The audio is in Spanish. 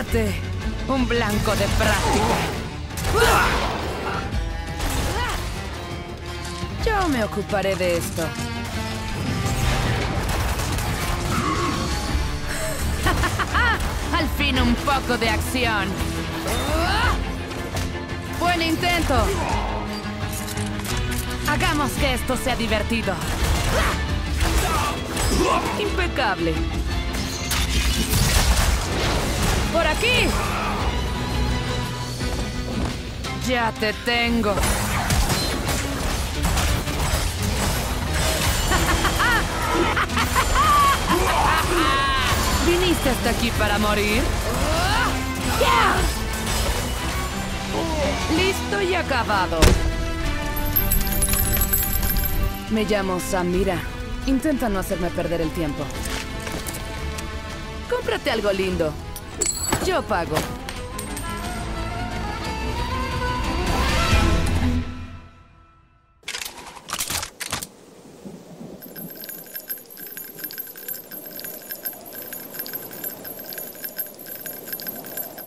Prepárate. Un blanco de práctica. Yo me ocuparé de esto. Al fin un poco de acción. Buen intento. Hagamos que esto sea divertido. Impecable. ¡Por aquí! Ya te tengo. ¿Viniste hasta aquí para morir? Listo y acabado. Me llamo Samira. Intenta no hacerme perder el tiempo. Cómprate algo lindo. Yo pago.